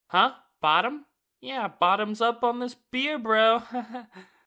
Huh? Bottom? Yeah, bottoms up on this beer, bro.